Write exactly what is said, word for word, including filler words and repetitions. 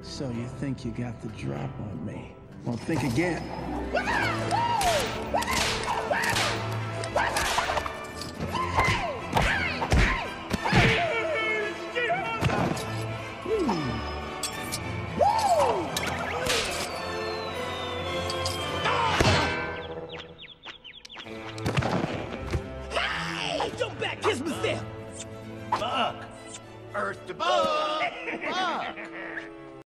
So you think you got the drop on me? Well, think again. Hey! Don't back kiss myself! Fuck! Earth to bug!